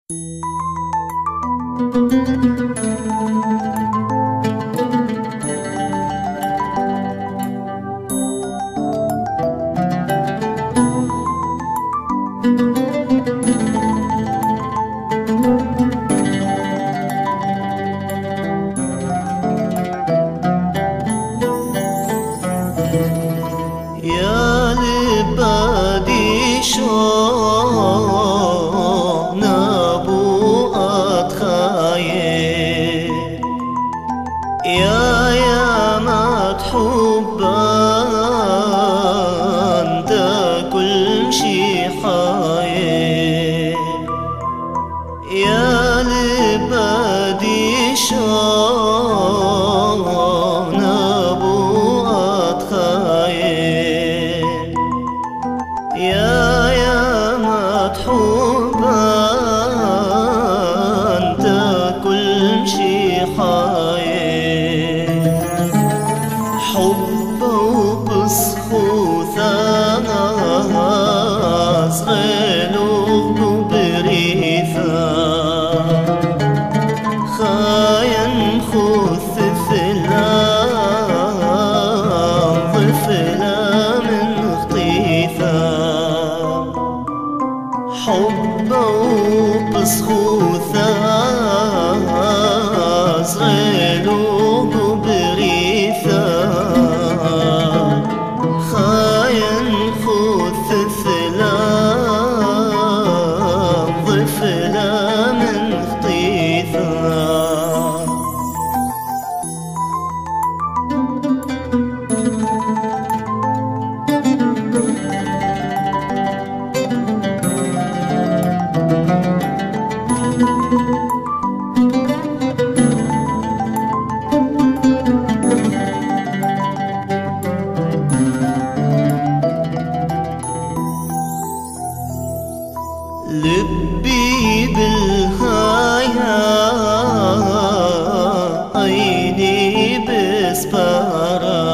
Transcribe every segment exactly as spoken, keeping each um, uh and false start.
يا لبادي شون ابو اتخايل يا يا ما تحب انت كل شي حايل يا لبادي شون ابو اتخايل يا يا ما تحب انت كل شي حايل حب وبسخوث صغير وبريثا خاين خوث فلان ضفلا من خطيثا حب وبسخوثا صغير وبريثا خاين خوث ثلان ضفلا من خطيثا لبي بالهايا عيني بسبارة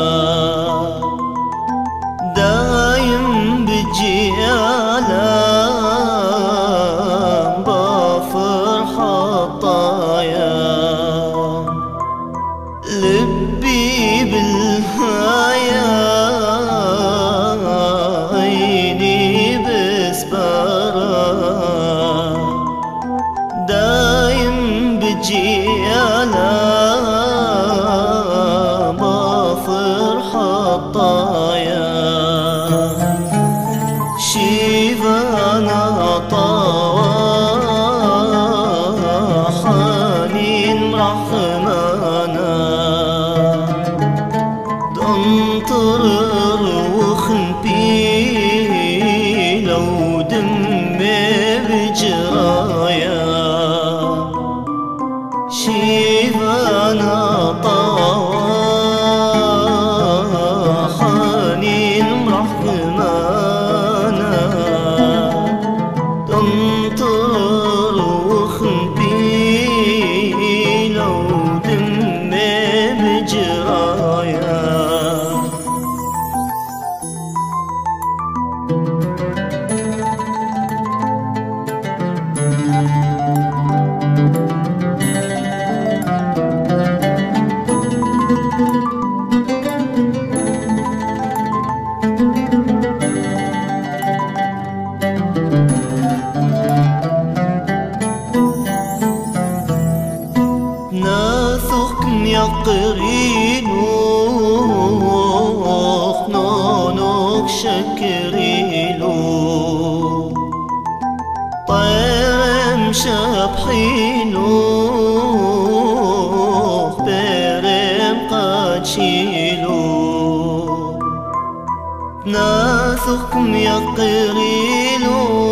دايم بجي على بافر حطايا لبي بالهايا عيني بسبارة دايم بجي على باطر حطايا شيفانا طاوى حنين رحمانا دنطر وخنبي لو دمي بجرايا شيفانا طاوى حنين رحمانا تنطر وخنبي لو دمي بجرايا ناثقم يقرينو خنونك شكريلو طير مشبحينو برم قاتشيلو ناثقم يقرينو